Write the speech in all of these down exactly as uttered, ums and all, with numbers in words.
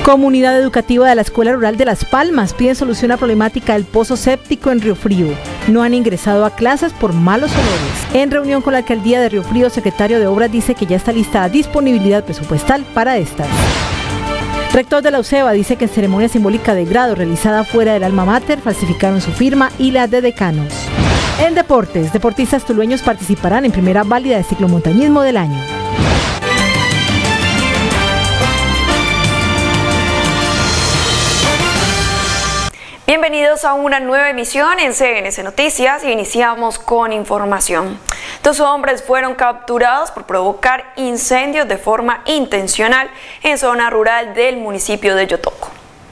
Comunidad educativa de la Escuela Rural de Las Palmas pide solución a problemática del pozo séptico en Río Frío. No han ingresado a clases por malos olores. En reunión con la alcaldía de Río Frío, el secretario de Obras dice que ya está lista la disponibilidad presupuestal para estas. Rector de la UCEBA dice que en ceremonia simbólica de grado realizada fuera del alma mater falsificaron su firma y la de decanos. En deportes, deportistas tulueños participarán en primera válida de ciclomontañismo del año. Bienvenidos a una nueva emisión en C N C Noticias y iniciamos con información. Dos hombres fueron capturados por provocar incendios de forma intencional en zona rural del municipio de Yotoco.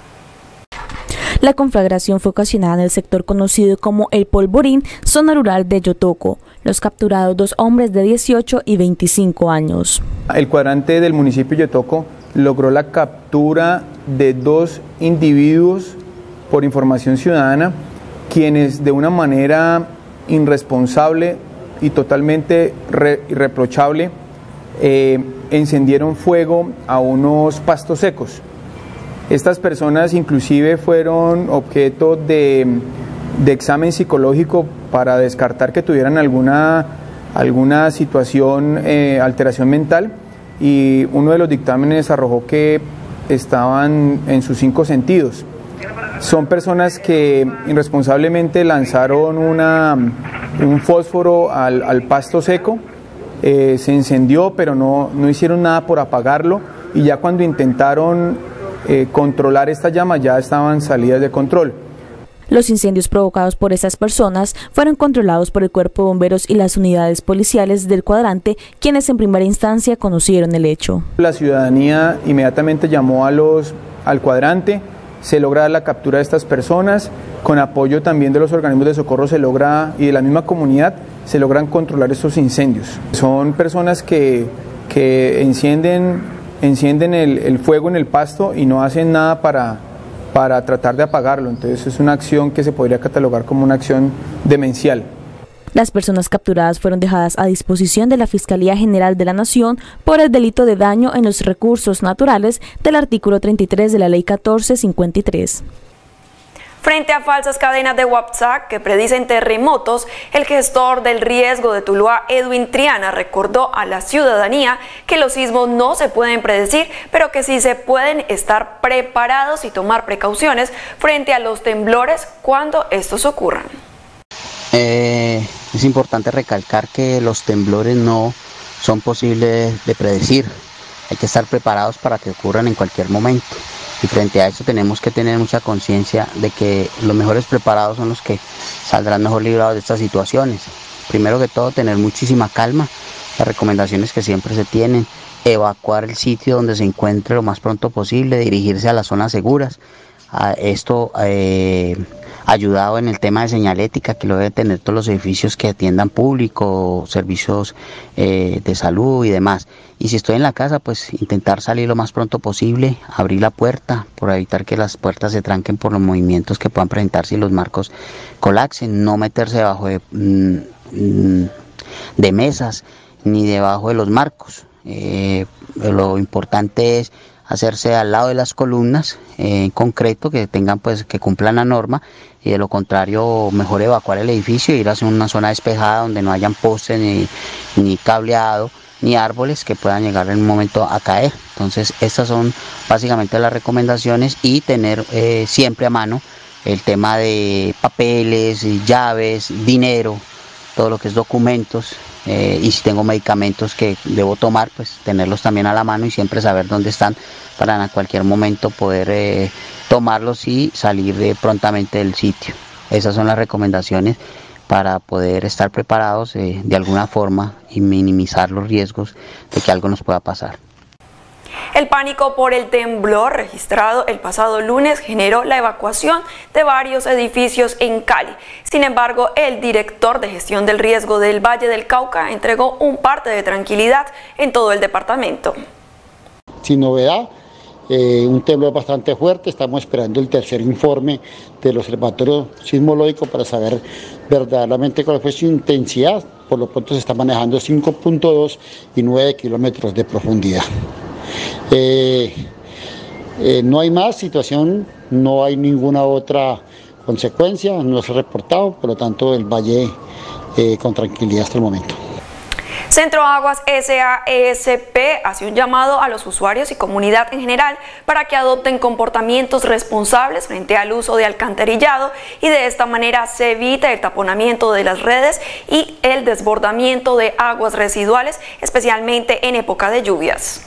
La conflagración fue ocasionada en el sector conocido como El Polvorín, zona rural de Yotoco. Los capturados, dos hombres de dieciocho y veinticinco años. El cuadrante del municipio de Yotoco logró la captura de dos individuos por información ciudadana, quienes de una manera irresponsable y totalmente re irreprochable eh, encendieron fuego a unos pastos secos. Estas personas inclusive fueron objeto de, de examen psicológico para descartar que tuvieran alguna, alguna situación, eh, alteración mental, y uno de los dictámenes arrojó que estaban en sus cinco sentidos. Son personas que irresponsablemente lanzaron una, un fósforo al, al pasto seco, eh, se encendió, pero no, no hicieron nada por apagarlo, y ya cuando intentaron eh, controlar esta llama ya estaban salidas de control. Los incendios provocados por estas personas fueron controlados por el Cuerpo de Bomberos y las unidades policiales del cuadrante, quienes en primera instancia conocieron el hecho. La ciudadanía inmediatamente llamó a los, al cuadrante. Se logra la captura de estas personas, con apoyo también de los organismos de socorro se logra, y de la misma comunidad, se logran controlar estos incendios. Son personas que, que encienden, encienden el, el fuego en el pasto y no hacen nada para, para tratar de apagarlo, entonces es una acción que se podría catalogar como una acción demencial. Las personas capturadas fueron dejadas a disposición de la Fiscalía General de la Nación por el delito de daño en los recursos naturales del artículo treinta y tres de la Ley catorce cincuenta y tres. Frente a falsas cadenas de WhatsApp que predicen terremotos, el gestor del riesgo de Tuluá, Edwin Triana, recordó a la ciudadanía que los sismos no se pueden predecir, pero que sí se pueden estar preparados y tomar precauciones frente a los temblores cuando estos ocurran. Eh, es importante recalcar que los temblores no son posibles de predecir, hay que estar preparados para que ocurran en cualquier momento, y frente a eso tenemos que tener mucha conciencia de que los mejores preparados son los que saldrán mejor librados de estas situaciones. Primero que todo, tener muchísima calma, las recomendaciones que siempre se tienen, evacuar el sitio donde se encuentre lo más pronto posible, dirigirse a las zonas seguras. A esto eh, ayudado en el tema de señalética que lo deben tener todos los edificios que atiendan público, servicios eh, de salud y demás. Y si estoy en la casa, pues intentar salir lo más pronto posible, abrir la puerta por evitar que las puertas se tranquen por los movimientos que puedan presentarse y los marcos colapsen, no meterse debajo de, mm, de mesas ni debajo de los marcos. Eh, lo importante es hacerse al lado de las columnas, eh, en concreto, que tengan pues que cumplan la norma, y de lo contrario mejor evacuar el edificio e ir hacia una zona despejada donde no hayan postes ni, ni cableado ni árboles que puedan llegar en un momento a caer. Entonces estas son básicamente las recomendaciones, y tener eh, siempre a mano el tema de papeles, llaves, dinero, todo lo que es documentos. Eh, y si tengo medicamentos que debo tomar, pues tenerlos también a la mano y siempre saber dónde están para en cualquier momento poder eh, tomarlos y salir eh, prontamente del sitio. Esas son las recomendaciones para poder estar preparados eh, de alguna forma y minimizar los riesgos de que algo nos pueda pasar. El pánico por el temblor registrado el pasado lunes generó la evacuación de varios edificios en Cali. Sin embargo, el director de gestión del riesgo del Valle del Cauca entregó un parte de tranquilidad en todo el departamento. Sin novedad, eh, un temblor bastante fuerte. Estamos esperando el tercer informe del Observatorio Sismológico para saber verdaderamente cuál fue su intensidad. Por lo pronto se está manejando cinco punto dos y nueve kilómetros de profundidad. Eh, Eh, no hay más situación, no hay ninguna otra consecuencia, no se ha reportado, por lo tanto el valle eh, con tranquilidad hasta el momento. Centro Aguas S A S P hace un llamado a los usuarios y comunidad en general para que adopten comportamientos responsables frente al uso de alcantarillado y de esta manera se evita el taponamiento de las redes y el desbordamiento de aguas residuales, especialmente en época de lluvias.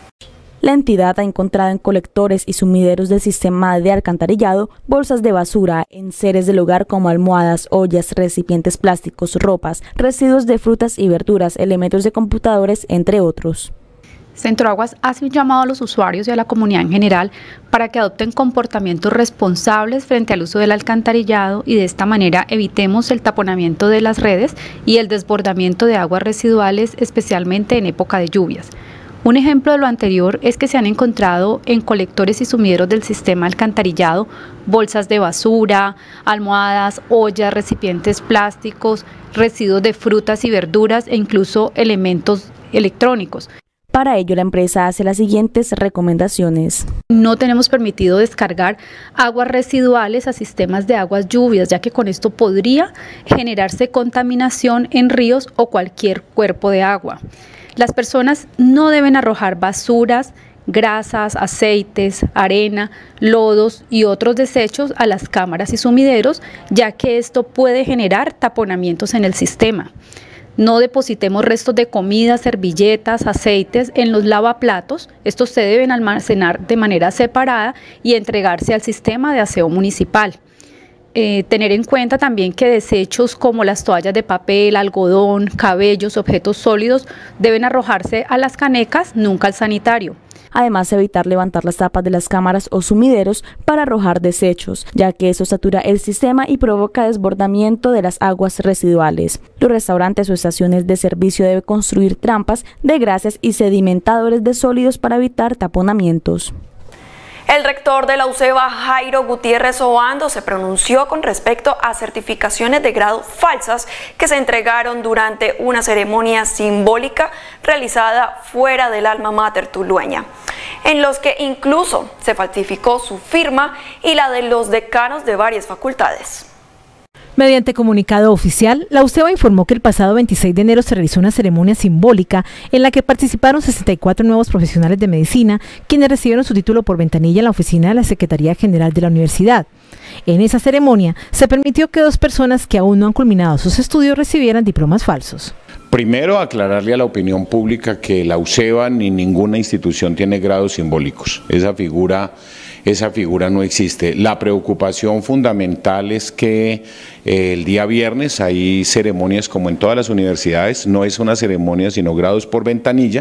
La entidad ha encontrado en colectores y sumideros del sistema de alcantarillado bolsas de basura, enseres del hogar como almohadas, ollas, recipientes plásticos, ropas, residuos de frutas y verduras, elementos de computadores, entre otros. Centro Aguas hace un llamado a los usuarios y a la comunidad en general para que adopten comportamientos responsables frente al uso del alcantarillado y de esta manera evitemos el taponamiento de las redes y el desbordamiento de aguas residuales, especialmente en época de lluvias. Un ejemplo de lo anterior es que se han encontrado en colectores y sumideros del sistema alcantarillado bolsas de basura, almohadas, ollas, recipientes plásticos, residuos de frutas y verduras e incluso elementos electrónicos. Para ello, la empresa hace las siguientes recomendaciones. No tenemos permitido descargar aguas residuales a sistemas de aguas lluvias, ya que con esto podría generarse contaminación en ríos o cualquier cuerpo de agua. Las personas no deben arrojar basuras, grasas, aceites, arena, lodos y otros desechos a las cámaras y sumideros, ya que esto puede generar taponamientos en el sistema. No depositemos restos de comida, servilletas, aceites en los lavaplatos. Estos se deben almacenar de manera separada y entregarse al sistema de aseo municipal. Eh, tener en cuenta también que desechos como las toallas de papel, algodón, cabellos, objetos sólidos deben arrojarse a las canecas, nunca al sanitario. Además, evitar levantar las tapas de las cámaras o sumideros para arrojar desechos, ya que eso satura el sistema y provoca desbordamiento de las aguas residuales. Los restaurantes o estaciones de servicio deben construir trampas de grasas y sedimentadores de sólidos para evitar taponamientos. El rector de la U C E B A, Jairo Gutiérrez Obando, se pronunció con respecto a certificaciones de grado falsas que se entregaron durante una ceremonia simbólica realizada fuera del alma mater tulueña, en los que incluso se falsificó su firma y la de los decanos de varias facultades. Mediante comunicado oficial, la U C E B A informó que el pasado veintiséis de enero se realizó una ceremonia simbólica en la que participaron sesenta y cuatro nuevos profesionales de medicina, quienes recibieron su título por ventanilla en la oficina de la Secretaría General de la Universidad. En esa ceremonia se permitió que dos personas que aún no han culminado sus estudios recibieran diplomas falsos. Primero, aclararle a la opinión pública que la U C E B A ni ninguna institución tiene grados simbólicos. Esa figura, esa figura no existe. La preocupación fundamental es que eh, el día viernes hay ceremonias como en todas las universidades, no es una ceremonia sino grados por ventanilla.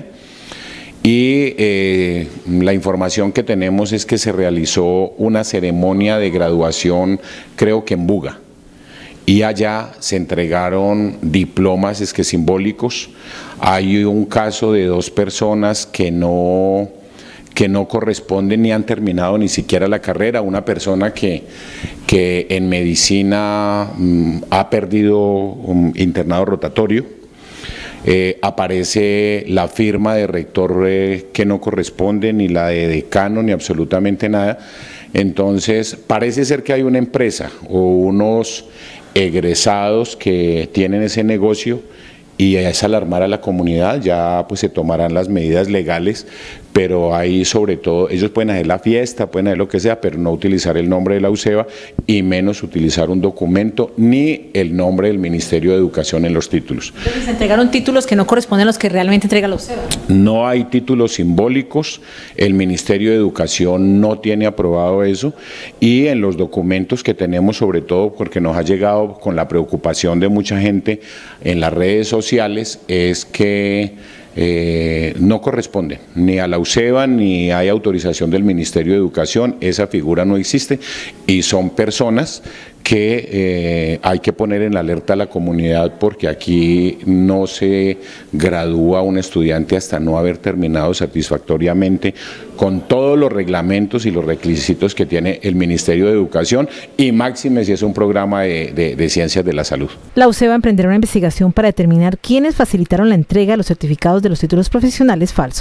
Y eh, la información que tenemos es que se realizó una ceremonia de graduación, creo que en Buga. Y allá se entregaron diplomas es que simbólicos. Hay un caso de dos personas que no, que no corresponden ni han terminado ni siquiera la carrera. Una persona que, que en medicina um, ha perdido un internado rotatorio. Eh, aparece la firma de rector eh, que no corresponde, ni la de decano, ni absolutamente nada. Entonces, parece ser que hay una empresa o unos egresados que tienen ese negocio y es alarmar a la comunidad. Ya pues se tomarán las medidas legales, pero ahí sobre todo ellos pueden hacer la fiesta, pueden hacer lo que sea, pero no utilizar el nombre de la U C E B A y menos utilizar un documento ni el nombre del Ministerio de Educación en los títulos. Entonces, ¿se entregaron títulos que no corresponden a los que realmente entrega la U C E B A? No hay títulos simbólicos, el Ministerio de Educación no tiene aprobado eso y en los documentos que tenemos, sobre todo porque nos ha llegado con la preocupación de mucha gente en las redes sociales, es que Eh, no corresponde ni a la U C E B A ni hay autorización del Ministerio de Educación, esa figura no existe y son personas que eh, hay que poner en alerta a la comunidad porque aquí no se gradúa un estudiante hasta no haber terminado satisfactoriamente con todos los reglamentos y los requisitos que tiene el Ministerio de Educación y máxime si es un programa de, de, de ciencias de la salud. La U C E B A emprenderá una investigación para determinar quiénes facilitaron la entrega de los certificados de los títulos profesionales falsos.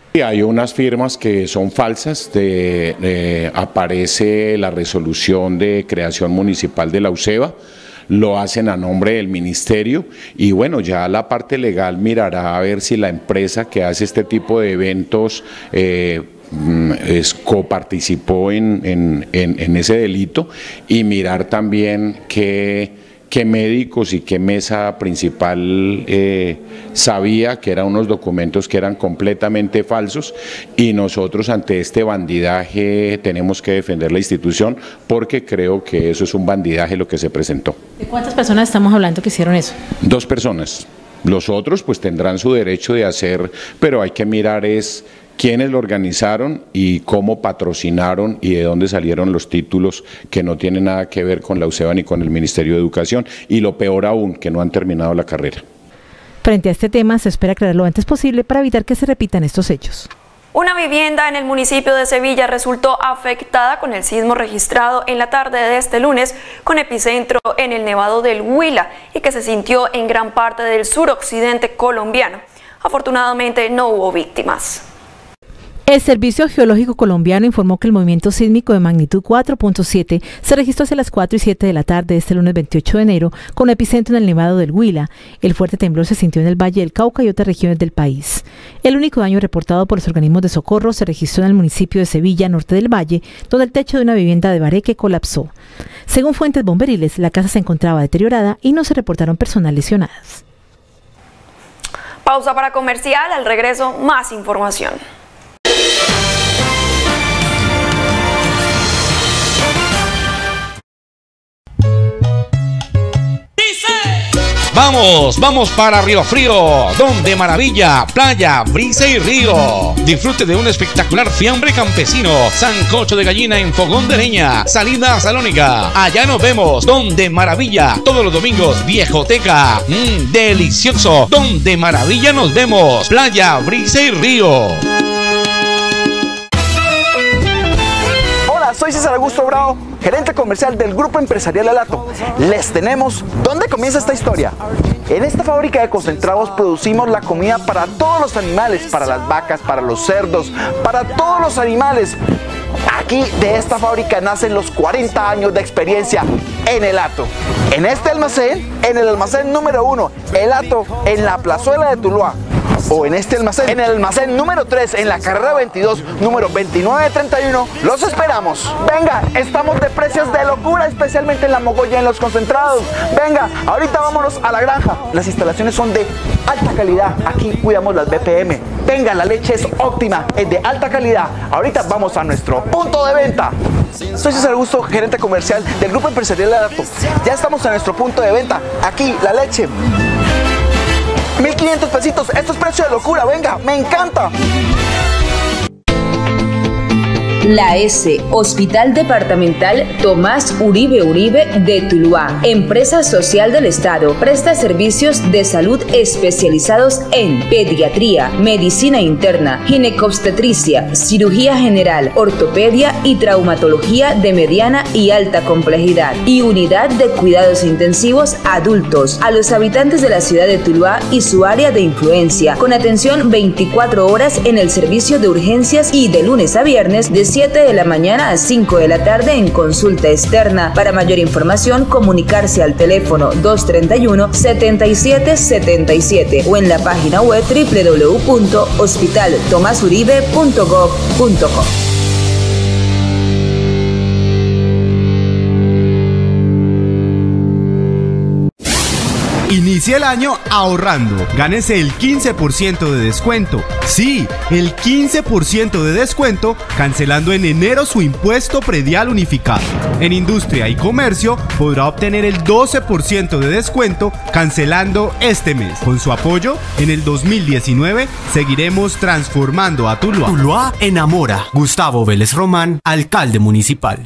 Y hay unas firmas que son falsas, de, de, aparece la resolución de creación municipal de la UCEBA, lo hacen a nombre del ministerio y bueno, ya la parte legal mirará a ver si la empresa que hace este tipo de eventos eh, es, coparticipó en, en, en, en ese delito y mirar también que qué médicos y qué mesa principal eh, sabía que eran unos documentos que eran completamente falsos y nosotros ante este bandidaje tenemos que defender la institución porque creo que eso es un bandidaje lo que se presentó. ¿De cuántas personas estamos hablando que hicieron eso? Dos personas. Los otros pues tendrán su derecho de hacer, pero hay que mirar es quiénes lo organizaron y cómo patrocinaron y de dónde salieron los títulos que no tienen nada que ver con la UCEBA ni con el Ministerio de Educación y lo peor aún, que no han terminado la carrera. Frente a este tema se espera aclarar lo antes posible para evitar que se repitan estos hechos. Una vivienda en el municipio de Sevilla resultó afectada con el sismo registrado en la tarde de este lunes con epicentro en el Nevado del Huila y que se sintió en gran parte del suroccidente colombiano. Afortunadamente no hubo víctimas. El Servicio Geológico Colombiano informó que el movimiento sísmico de magnitud cuatro punto siete se registró hacia las cuatro y siete de la tarde de este lunes veintiocho de enero con epicentro en el Nevado del Huila. El fuerte temblor se sintió en el Valle del Cauca y otras regiones del país. El único daño reportado por los organismos de socorro se registró en el municipio de Sevilla, norte del Valle, donde el techo de una vivienda de Bareque colapsó. Según fuentes bomberiles, la casa se encontraba deteriorada y no se reportaron personas lesionadas. Pausa para comercial, al regreso más información. Vamos, vamos para Río Frío, donde maravilla, playa, brisa y río. Disfrute de un espectacular fiambre campesino, sancocho de gallina en fogón de leña, salida salónica. Allá nos vemos, donde maravilla, todos los domingos, viejoteca. Mmm, delicioso, donde maravilla nos vemos, playa, brisa y río. Soy César Augusto Bravo, gerente comercial del Grupo Empresarial Elato. Les tenemos, ¿dónde comienza esta historia? En esta fábrica de concentrados producimos la comida para todos los animales, para las vacas, para los cerdos, para todos los animales. Aquí de esta fábrica nacen los cuarenta años de experiencia en Elato. En este almacén, en el almacén número uno, Elato, en la plazuela de Tuluá. O en este almacén, en el almacén número tres, en la carrera veintidós, número veintinueve treinta y uno, los esperamos. Venga, estamos de precios de locura, especialmente en la mogolla, en los concentrados. Venga, ahorita vámonos a la granja. Las instalaciones son de alta calidad, aquí cuidamos las B P M. Venga, la leche es óptima, es de alta calidad. Ahorita vamos a nuestro punto de venta. Soy César Augusto, gerente comercial del Grupo Empresarial Elato. Ya estamos en nuestro punto de venta, aquí la leche. mil quinientos pesitos, esto es precio de locura, venga, me encanta. La S, Hospital Departamental Tomás Uribe Uribe de Tuluá, empresa social del Estado, presta servicios de salud especializados en pediatría, medicina interna, ginecobstetricia, cirugía general, ortopedia y traumatología de mediana y alta complejidad, y unidad de cuidados intensivos adultos a los habitantes de la ciudad de Tuluá y su área de influencia, con atención veinticuatro horas en el servicio de urgencias y de lunes a viernes de siete de la mañana a cinco de la tarde en consulta externa. Para mayor información, comunicarse al teléfono dos treinta y uno, setenta y siete setenta y siete o en la página web doble u doble u doble u punto hospital tomás uribe punto gov punto co. Inicie el año ahorrando. Gánese el quince por ciento de descuento. Sí, el quince por ciento de descuento cancelando en enero su impuesto predial unificado. En industria y comercio podrá obtener el doce por ciento de descuento cancelando este mes. Con su apoyo, en el dos mil diecinueve seguiremos transformando a Tuluá. Tuluá enamora. Gustavo Vélez Román, alcalde municipal.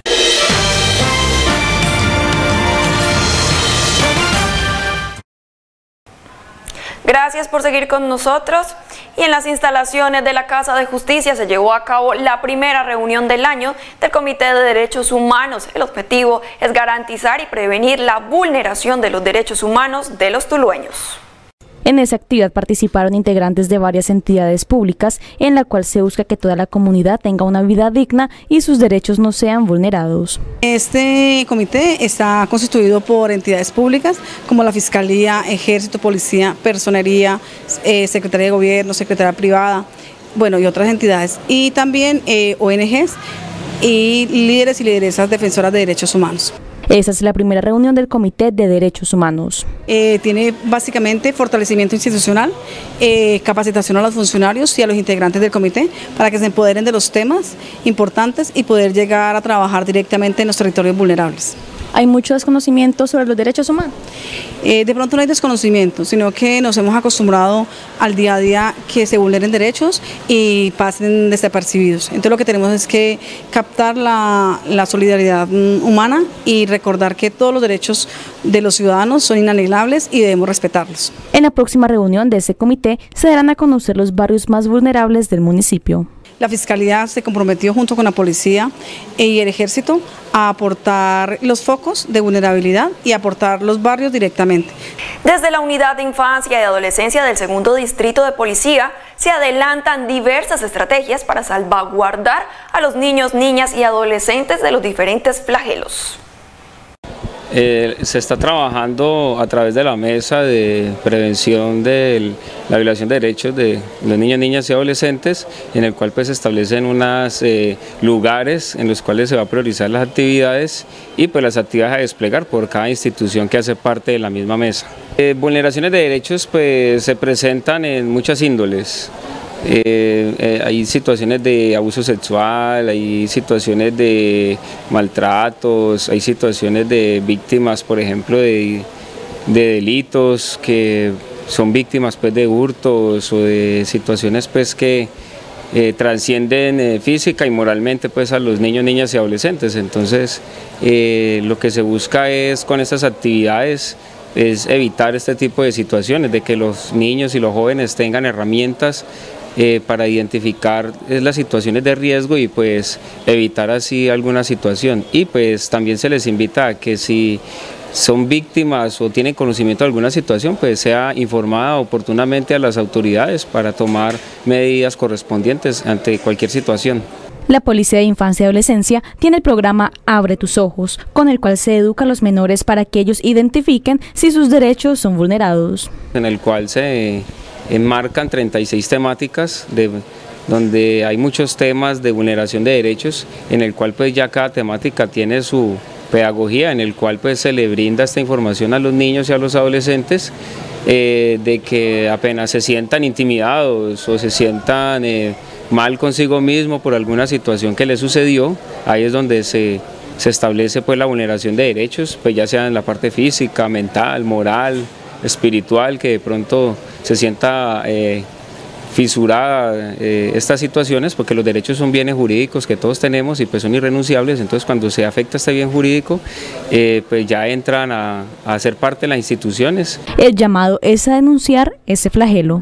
Gracias por seguir con nosotros. Y en las instalaciones de la Casa de Justicia se llevó a cabo la primera reunión del año del Comité de Derechos Humanos. El objetivo es garantizar y prevenir la vulneración de los derechos humanos de los tulueños. En esa actividad participaron integrantes de varias entidades públicas, en la cual se busca que toda la comunidad tenga una vida digna y sus derechos no sean vulnerados. Este comité está constituido por entidades públicas como la Fiscalía, Ejército, Policía, Personería, eh, Secretaría de Gobierno, Secretaría Privada, bueno, y otras entidades, y también eh, O N Ges y líderes y lideresas defensoras de derechos humanos. Esa es la primera reunión del Comité de Derechos Humanos. Eh, tiene básicamente fortalecimiento institucional, eh, capacitación a los funcionarios y a los integrantes del comité para que se empoderen de los temas importantes y poder llegar a trabajar directamente en los territorios vulnerables. ¿Hay mucho desconocimiento sobre los derechos humanos? Eh, de pronto no hay desconocimiento, sino que nos hemos acostumbrado al día a día que se vulneren derechos y pasen desapercibidos. Entonces lo que tenemos es que captar la, la solidaridad humana y recordar que todos los derechos de los ciudadanos son inalienables y debemos respetarlos. En la próxima reunión de ese comité se darán a conocer los barrios más vulnerables del municipio. La Fiscalía se comprometió junto con la Policía y el Ejército a aportar los focos de vulnerabilidad y aportar los barrios directamente. Desde la Unidad de Infancia y Adolescencia del Segundo Distrito de Policía se adelantan diversas estrategias para salvaguardar a los niños, niñas y adolescentes de los diferentes flagelos. Eh, se está trabajando a través de la mesa de prevención de la violación de derechos de los niños, niñas y adolescentes, en el cual pues se establecen unos eh, lugares en los cuales se va a priorizar las actividades y pues las actividades a desplegar por cada institución que hace parte de la misma mesa. Eh, vulneraciones de derechos pues se presentan en muchas índoles. Eh, eh, hay situaciones de abuso sexual, hay situaciones de maltratos, hay situaciones de víctimas, por ejemplo, de, de delitos que son víctimas pues, de hurtos o de situaciones pues, que eh, trascienden eh, física y moralmente pues, a los niños, niñas y adolescentes. Entonces, eh, lo que se busca es con estas actividades es evitar este tipo de situaciones, de que los niños y los jóvenes tengan herramientas Eh, para identificar eh, las situaciones de riesgo y pues evitar así alguna situación. Y pues también se les invita a que si son víctimas o tienen conocimiento de alguna situación, pues sea informada oportunamente a las autoridades para tomar medidas correspondientes ante cualquier situación. La Policía de Infancia y Adolescencia tiene el programa Abre tus ojos, con el cual se educa a los menores para que ellos identifiquen si sus derechos son vulnerados. En el cual se enmarcan treinta y seis temáticas de, donde hay muchos temas de vulneración de derechos, en el cual pues ya cada temática tiene su pedagogía, en el cual pues se le brinda esta información a los niños y a los adolescentes eh, de que apenas se sientan intimidados o se sientan eh, mal consigo mismo por alguna situación que les sucedió, ahí es donde se, se establece pues la vulneración de derechos, pues ya sea en la parte física, mental, moral, espiritual, que de pronto se sienta eh, fisurada eh, estas situaciones, porque los derechos son bienes jurídicos que todos tenemos y pues son irrenunciables. Entonces cuando se afecta este bien jurídico, eh, pues ya entran a, a ser parte de las instituciones. El llamado es a denunciar ese flagelo.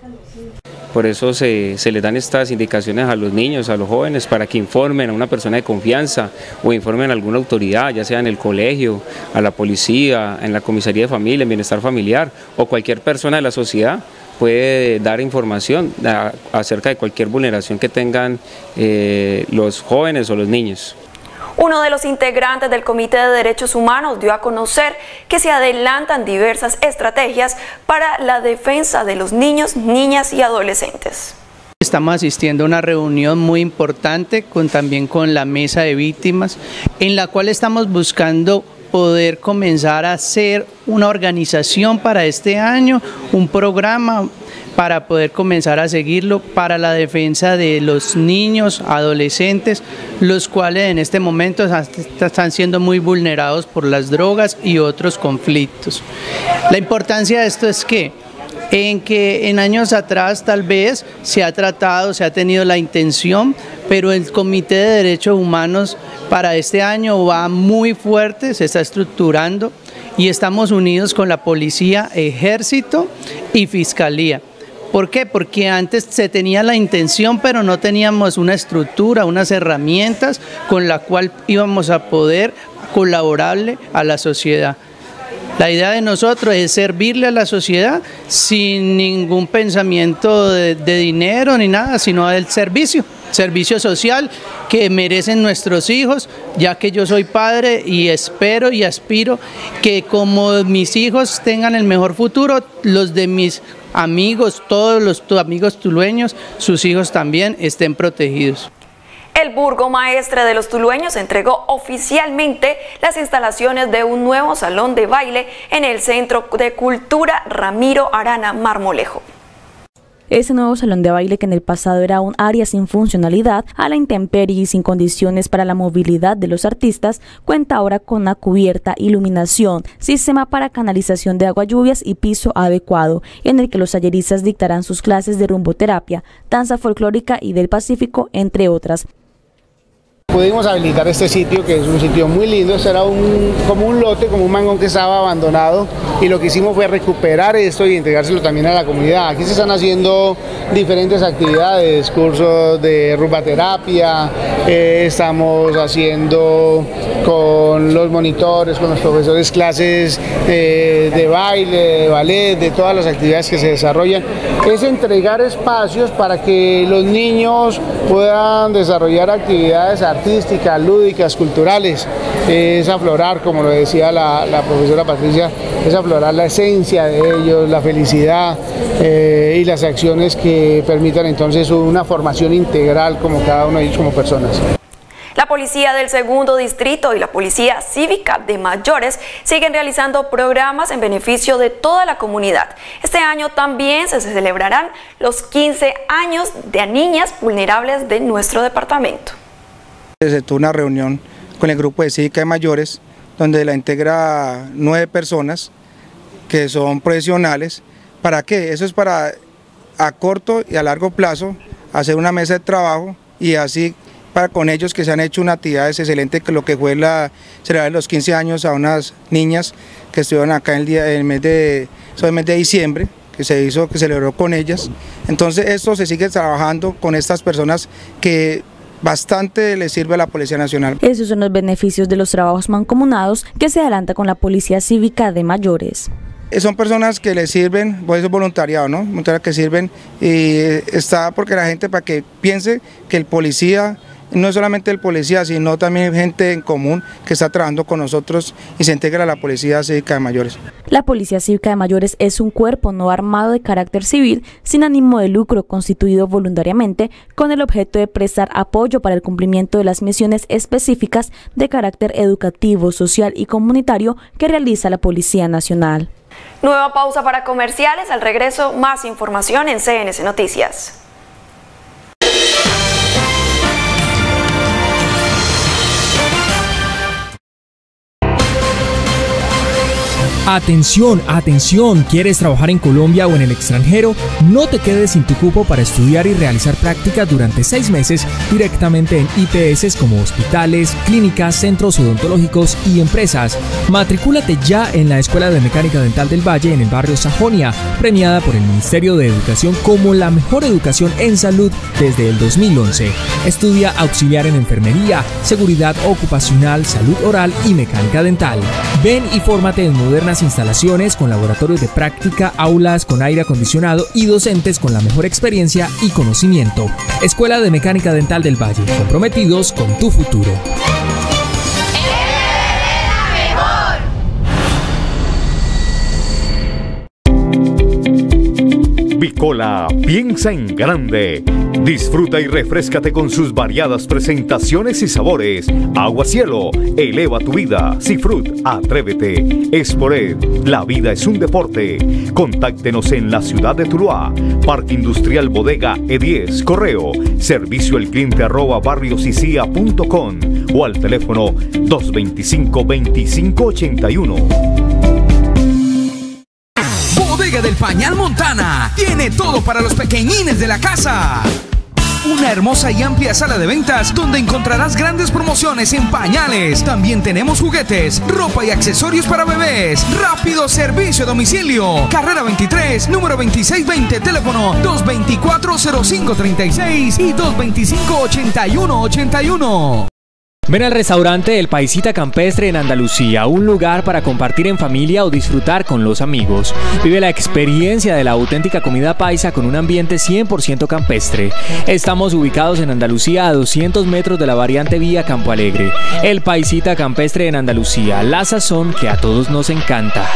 Por eso se, se les dan estas indicaciones a los niños, a los jóvenes, para que informen a una persona de confianza o informen a alguna autoridad, ya sea en el colegio, a la policía, en la comisaría de familia, en bienestar familiar, o cualquier persona de la sociedad puede dar información a, acerca de cualquier vulneración que tengan eh, los jóvenes o los niños. Uno de los integrantes del Comité de Derechos Humanos dio a conocer que se adelantan diversas estrategias para la defensa de los niños, niñas y adolescentes. Estamos asistiendo a una reunión muy importante con, también con la mesa de víctimas, en la cual estamos buscando poder comenzar a hacer una organización para este año, un programa para poder comenzar a seguirlo para la defensa de los niños, adolescentes, los cuales en este momento están siendo muy vulnerados por las drogas y otros conflictos. La importancia de esto es que en que en años atrás tal vez se ha tratado, se ha tenido la intención, pero el Comité de Derechos Humanos para este año va muy fuerte, se está estructurando y estamos unidos con la Policía, Ejército y Fiscalía. ¿Por qué? Porque antes se tenía la intención, pero no teníamos una estructura, unas herramientas con la cual íbamos a poder colaborarle a la sociedad. La idea de nosotros es servirle a la sociedad sin ningún pensamiento de, de dinero ni nada, sino del servicio, servicio social que merecen nuestros hijos, ya que yo soy padre y espero y aspiro que como mis hijos tengan el mejor futuro, los de mis amigos, todos los amigos tulueños, sus hijos también estén protegidos. El burgomaestre de los tulueños entregó oficialmente las instalaciones de un nuevo salón de baile en el Centro de Cultura Ramiro Arana Marmolejo. Ese nuevo salón de baile, que en el pasado era un área sin funcionalidad, a la intemperie y sin condiciones para la movilidad de los artistas, cuenta ahora con una cubierta, iluminación, sistema para canalización de agua lluvias y piso adecuado, en el que los talleristas dictarán sus clases de rumboterapia, danza folclórica y del Pacífico, entre otras. Pudimos habilitar este sitio, que es un sitio muy lindo. Esto era un, como un lote, como un mangón que estaba abandonado, y lo que hicimos fue recuperar esto y entregárselo también a la comunidad. Aquí se están haciendo diferentes actividades, cursos de rumbaterapia, eh, estamos haciendo con los monitores, con los profesores, clases eh, de baile, de ballet, de todas las actividades que se desarrollan. Es entregar espacios para que los niños puedan desarrollar actividades artísticas, lúdicas, culturales, es aflorar, como lo decía la, la profesora Patricia, es aflorar la esencia de ellos, la felicidad eh, y las acciones que permitan entonces una formación integral como cada uno de ellos como personas. La Policía del Segundo Distrito y la Policía Cívica de Mayores siguen realizando programas en beneficio de toda la comunidad. Este año también se celebrarán los quince años de niñas vulnerables de nuestro departamento. Se tuvo una reunión con el grupo de Cívica de Mayores, donde la integra nueve personas que son profesionales. ¿Para qué? Eso es para a corto y a largo plazo hacer una mesa de trabajo y así para con ellos que se han hecho una actividad excelente, que lo que fue la celebrar los quince años a unas niñas que estuvieron acá en el, día, en el, mes, de, el mes de diciembre, que se hizo, que celebró con ellas. Entonces esto se sigue trabajando con estas personas que bastante le sirve a la Policía Nacional. Esos son los beneficios de los trabajos mancomunados que se adelanta con la Policía Cívica de Mayores. Son personas que le sirven, pues es voluntariado, ¿no? Voluntariado que sirven y está porque la gente para que piense que el policía no es solamente el policía, sino también gente en común que está trabajando con nosotros y se integra a la Policía Cívica de Mayores. La Policía Cívica de Mayores es un cuerpo no armado de carácter civil, sin ánimo de lucro, constituido voluntariamente con el objeto de prestar apoyo para el cumplimiento de las misiones específicas de carácter educativo, social y comunitario que realiza la Policía Nacional. Nueva pausa para comerciales, al regreso más información en C N C Noticias. Atención, atención, ¿quieres trabajar en Colombia o en el extranjero? No te quedes sin tu cupo para estudiar y realizar prácticas durante seis meses directamente en I P S como hospitales, clínicas, centros odontológicos y empresas. Matricúlate ya en la Escuela de Mecánica Dental del Valle en el barrio Sajonia, premiada por el Ministerio de Educación como la mejor educación en salud desde el dos mil once. Estudia auxiliar en enfermería, seguridad ocupacional, salud oral y mecánica dental. Ven y fórmate en modernas instalaciones con laboratorios de práctica, aulas con aire acondicionado y docentes con la mejor experiencia y conocimiento. Escuela de Mecánica Dental del Valle, comprometidos con tu futuro. Bicola piensa en grande. Disfruta y refréscate con sus variadas presentaciones y sabores. Agua Cielo, eleva tu vida. Cifrut, atrévete. Espored, la vida es un deporte. Contáctenos en la ciudad de Tuluá. Parque Industrial Bodega E diez, correo, servicio al cliente arroba barriosicia punto com o al teléfono dos veinticinco, veinticinco ochenta y uno. Bodega del Pañal Montana tiene todo para los pequeñines de la casa. Una hermosa y amplia sala de ventas donde encontrarás grandes promociones en pañales. También tenemos juguetes, ropa y accesorios para bebés. Rápido servicio a domicilio. Carrera veintitrés, número veintiséis veinte, teléfono dos veinticuatro, cero cinco treinta y seis y dos veinticinco, ochenta y uno ochenta y uno. Ven al restaurante El Paisita Campestre en Andalucía, un lugar para compartir en familia o disfrutar con los amigos. Vive la experiencia de la auténtica comida paisa con un ambiente cien por ciento campestre. Estamos ubicados en Andalucía a doscientos metros de la variante vía Campo Alegre. El Paisita Campestre en Andalucía, la sazón que a todos nos encanta.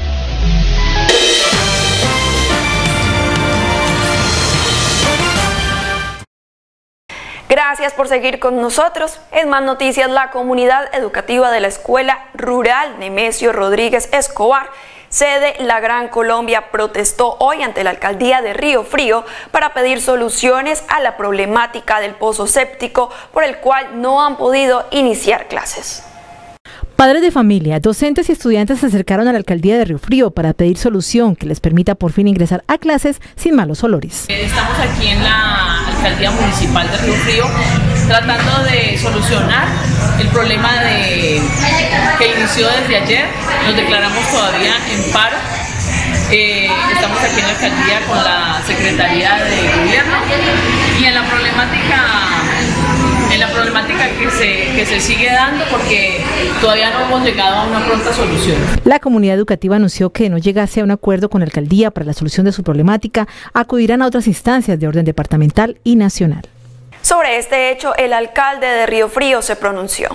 Gracias por seguir con nosotros. En más noticias, la comunidad educativa de la Escuela Rural Nemesio Rodríguez Escobar, sede La Gran Colombia, protestó hoy ante la alcaldía de Río Frío para pedir soluciones a la problemática del pozo séptico por el cual no han podido iniciar clases. Padres de familia, docentes y estudiantes se acercaron a la alcaldía de Río Frío para pedir solución que les permita por fin ingresar a clases sin malos olores. Estamos aquí en la alcaldía municipal de Río Frío tratando de solucionar el problema de, que inició desde ayer. Nos declaramos todavía en paro. Eh, estamos aquí en la alcaldía con la Secretaría de Gobierno y en la problemática en la problemática que se, que se sigue dando porque todavía no hemos llegado a una pronta solución. La comunidad educativa anunció que de no llegase a un acuerdo con la alcaldía para la solución de su problemática, acudirán a otras instancias de orden departamental y nacional. Sobre este hecho, el alcalde de Río Frío se pronunció.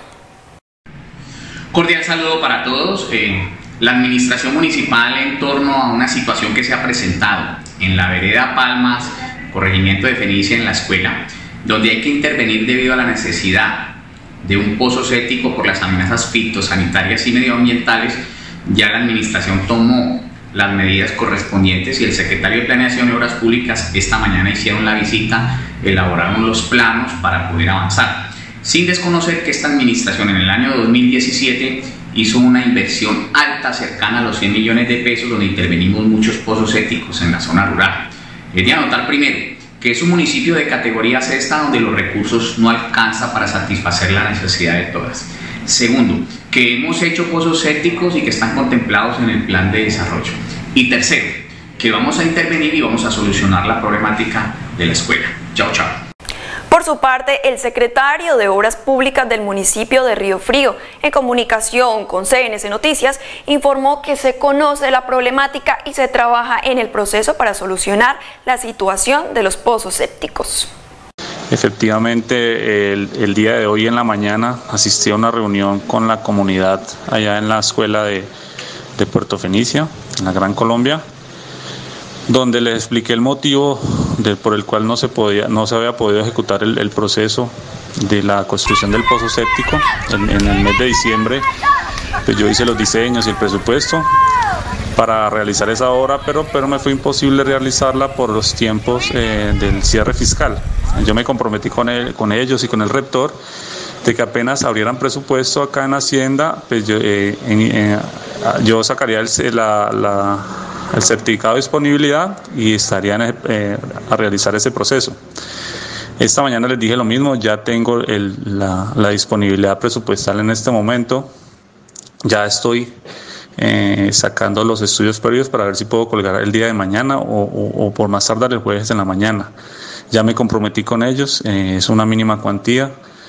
Cordial saludo para todos. Eh, la administración municipal, en torno a una situación que se ha presentado en la vereda Palmas, corregimiento de Fenicia, en la escuela, donde hay que intervenir debido a la necesidad de un pozo séptico por las amenazas fitosanitarias y medioambientales, ya la administración tomó las medidas correspondientes y el secretario de Planeación y Obras Públicas esta mañana hicieron la visita, elaboraron los planos para poder avanzar, sin desconocer que esta administración en el año dos mil diecisiete hizo una inversión alta, cercana a los cien millones de pesos, donde intervenimos muchos pozos sépticos en la zona rural. Es de anotar primero que es un municipio de categoría sexta donde los recursos no alcanzan para satisfacer la necesidad de todas. Segundo, que hemos hecho pozos sépticos y que están contemplados en el plan de desarrollo. Y tercero, que vamos a intervenir y vamos a solucionar la problemática de la escuela. Chao, chao. Por su parte, el secretario de Obras Públicas del municipio de Río Frío, en comunicación con C N C Noticias, informó que se conoce la problemática y se trabaja en el proceso para solucionar la situación de los pozos sépticos. Efectivamente, el, el día de hoy en la mañana asistí a una reunión con la comunidad allá en la escuela de, de Puerto Fenicia, en la Gran Colombia, donde les expliqué el motivo de, por el cual no se podía, no se había podido ejecutar el, el proceso de la construcción del pozo séptico. En, en el mes de diciembre, pues yo hice los diseños y el presupuesto para realizar esa obra, pero, pero me fue imposible realizarla por los tiempos eh, del cierre fiscal. Yo me comprometí con, el, con ellos y con el rector de que apenas abrieran presupuesto acá en Hacienda, pues yo, eh, en, eh, yo sacaría el, la, la el certificado de disponibilidad y estarían eh, a realizar ese proceso. Esta mañana les dije lo mismo, ya tengo el, la, la disponibilidad presupuestal en este momento, ya estoy eh, sacando los estudios previos para ver si puedo colgar el día de mañana o, o, o por más tardar el jueves en la mañana. Ya me comprometí con ellos, eh, es una mínima cuantía.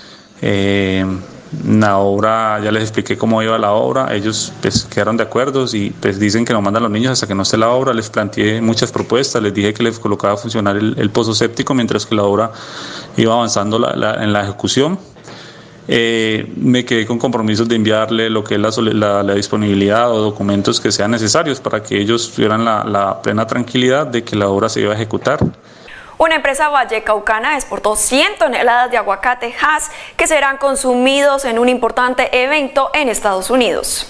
Eh, La obra, ya les expliqué cómo iba la obra, ellos pues quedaron de acuerdo y pues dicen que no mandan a los niños hasta que no esté la obra. Les planteé muchas propuestas, les dije que les colocaba a funcionar el, el pozo séptico mientras que la obra iba avanzando la, la, en la ejecución. Eh, me quedé con compromisos de enviarle lo que es la, la, la disponibilidad o documentos que sean necesarios para que ellos tuvieran la, la plena tranquilidad de que la obra se iba a ejecutar. Una empresa vallecaucana exportó cien toneladas de aguacate Hass que serán consumidos en un importante evento en Estados Unidos.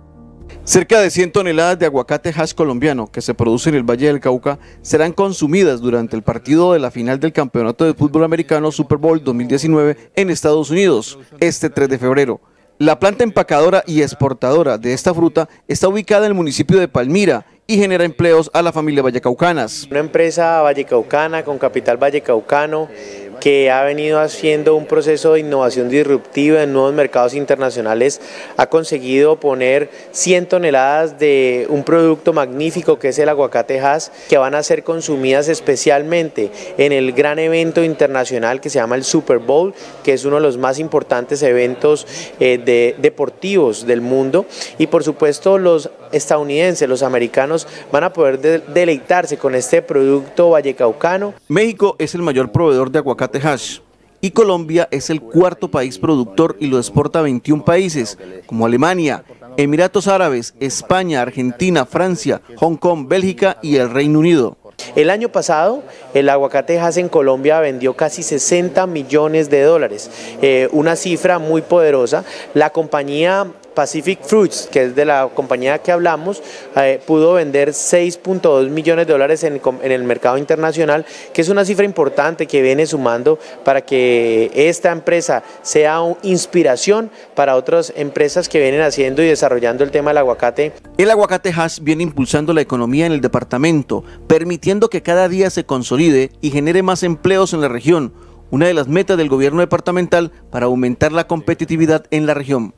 Cerca de cien toneladas de aguacate Hass colombiano que se produce en el Valle del Cauca serán consumidas durante el partido de la final del Campeonato de Fútbol Americano Super Bowl dos mil diecinueve en Estados Unidos, este tres de febrero. La planta empacadora y exportadora de esta fruta está ubicada en el municipio de Palmira y genera empleos a la familia vallecaucanas. Una empresa vallecaucana con capital vallecaucano que ha venido haciendo un proceso de innovación disruptiva en nuevos mercados internacionales, ha conseguido poner cien toneladas de un producto magnífico que es el aguacate Hass, que van a ser consumidas especialmente en el gran evento internacional que se llama el Super Bowl, que es uno de los más importantes eventos eh, de, deportivos del mundo, y por supuesto los estadounidenses, los americanos van a poder de, deleitarse con este producto vallecaucano. México es el mayor proveedor de aguacate Hass y Colombia es el cuarto país productor y lo exporta a veintiún países como Alemania, Emiratos Árabes, España, Argentina, Francia, Hong Kong, Bélgica y el Reino Unido. El año pasado el aguacate Hass en Colombia vendió casi sesenta millones de dólares, eh, una cifra muy poderosa. La compañía Pacific Fruits, que es de la compañía que hablamos, eh, pudo vender seis punto dos millones de dólares en, en el mercado internacional, que es una cifra importante que viene sumando para que esta empresa sea una inspiración para otras empresas que vienen haciendo y desarrollando el tema del aguacate. El aguacate Hass viene impulsando la economía en el departamento, permitiendo que cada día se consolide y genere más empleos en la región, una de las metas del gobierno departamental para aumentar la competitividad en la región.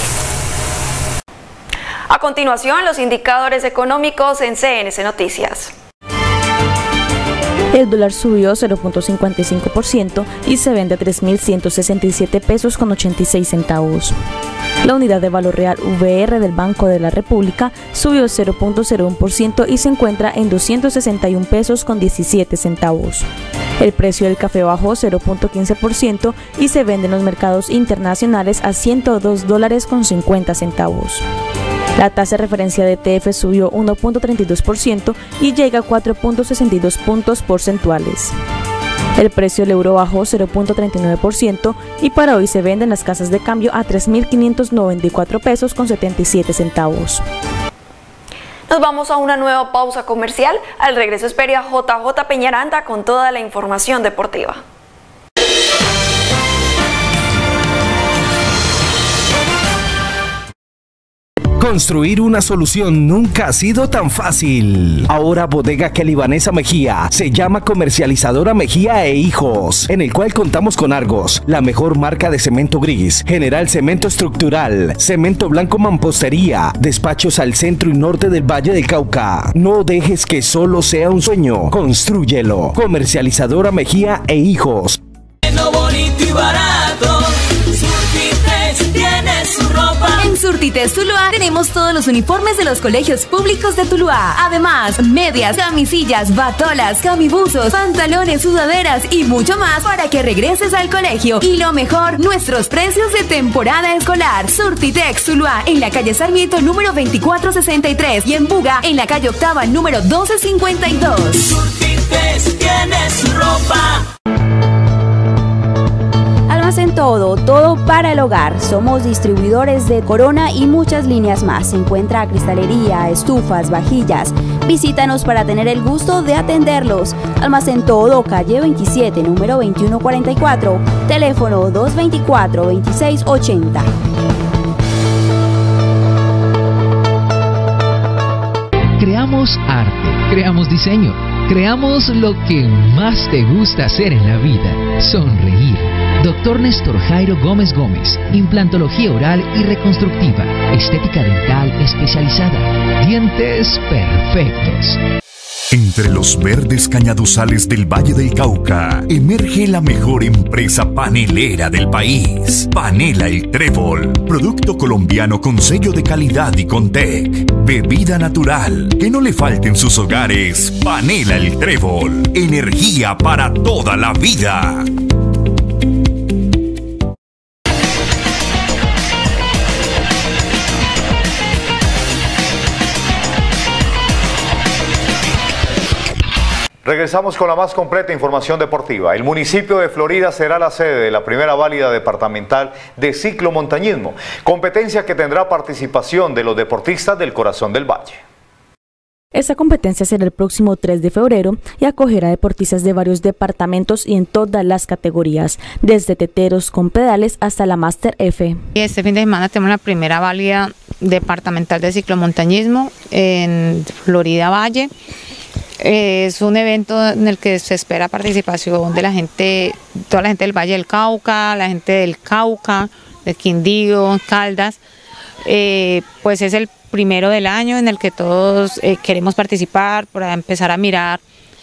A continuación, los indicadores económicos en C N C Noticias. El dólar subió cero punto cincuenta y cinco por ciento y se vende a tres mil ciento sesenta y siete pesos con ochenta y seis centavos. La unidad de valor real V R del Banco de la República subió cero punto cero uno por ciento y se encuentra en doscientos sesenta y un pesos con diecisiete centavos. El precio del café bajó cero punto quince por ciento y se vende en los mercados internacionales a ciento dos dólares con cincuenta centavos. La tasa de referencia de E T F subió uno punto treinta y dos por ciento y llega a cuatro punto sesenta y dos puntos porcentuales. El precio del euro bajó cero punto treinta y nueve por ciento y para hoy se vende en las casas de cambio a tres mil quinientos noventa y cuatro pesos con setenta y siete centavos. Nos vamos a una nueva pausa comercial. Al regreso espere a J J Peñaranda con toda la información deportiva. Construir una solución nunca ha sido tan fácil. Ahora Bodega Libanesa Mejía se llama Comercializadora Mejía e Hijos, en el cual contamos con Argos, la mejor marca de cemento gris, General Cemento Estructural, Cemento Blanco Mampostería, despachos al centro y norte del Valle del Cauca. No dejes que solo sea un sueño, constrúyelo. Comercializadora Mejía e Hijos. Bueno, bonito y barato, Surtites tiene su ropa. En Surtites Tuluá tenemos todos los uniformes de los colegios públicos de Tuluá. Además, medias, camisillas, batolas, camibuzos, pantalones, sudaderas y mucho más para que regreses al colegio. Y lo mejor, nuestros precios de temporada escolar. Surtitex Tuluá en la calle Sarmiento número veinticuatro sesenta y tres y en Buga en la calle Octava número doce cincuenta y dos. Surtites tiene su ropa. En todo, todo para el hogar. Somos distribuidores de Corona y muchas líneas más. Se encuentra cristalería, estufas, vajillas. Visítanos para tener el gusto de atenderlos. Almacén Todo, calle veintisiete, número veintiuno cuarenta y cuatro. Teléfono dos veinticuatro, veintiséis ochenta. Creamos arte, creamos diseño, creamos lo que más te gusta hacer en la vida, sonreír. Doctor Néstor Jairo Gómez Gómez, implantología oral y reconstructiva, estética dental especializada, dientes perfectos. Entre los verdes cañaduzales del Valle del Cauca, emerge la mejor empresa panelera del país. Panela El Trébol, producto colombiano con sello de calidad y con T E C. Bebida natural, que no le falte en sus hogares. Panela El Trébol, energía para toda la vida. Regresamos con la más completa información deportiva. El municipio de Florida será la sede de la primera válida departamental de ciclomontañismo, competencia que tendrá participación de los deportistas del Corazón del Valle. Esta competencia será el próximo tres de febrero y acogerá deportistas de varios departamentos y en todas las categorías, desde teteros con pedales hasta la Master F. Este fin de semana tenemos la primera válida departamental de ciclomontañismo en Florida Valle. Es un evento en el que se espera participación de la gente, toda la gente del Valle del Cauca, la gente del Cauca, de Quindío, Caldas. Eh, pues es el primero del año en el que todos eh, queremos participar para empezar a mirar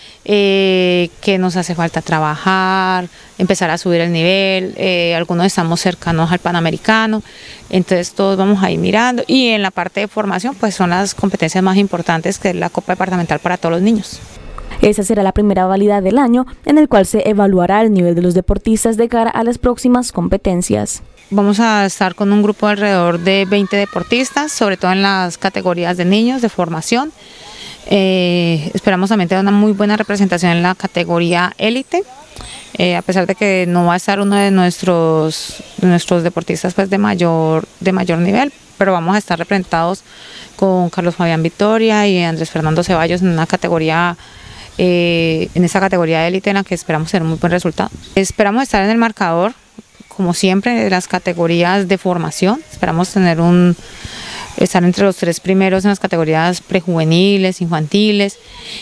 eh, qué nos hace falta trabajar, empezar a subir el nivel. Eh, algunos estamos cercanos al Panamericano, entonces todos vamos a ir mirando, y en la parte de formación pues son las competencias más importantes, que es la Copa Departamental para todos los niños. Esa será la primera válida del año en el cual se evaluará el nivel de los deportistas de cara a las próximas competencias. Vamos a estar con un grupo de alrededor de veinte deportistas, sobre todo en las categorías de niños, de formación. Eh, esperamos también tener una muy buena representación en la categoría élite, eh, a pesar de que no va a estar uno de nuestros, de nuestros deportistas pues, de, mayor, de mayor nivel, pero vamos a estar representados con Carlos Fabián Victoria y Andrés Fernando Ceballos en una categoría, eh, en esa categoría élite en la que esperamos tener muy buen resultado. Esperamos estar en el marcador, como siempre, de las categorías de formación. Esperamos tener un estar entre los tres primeros en las categorías prejuveniles, infantiles,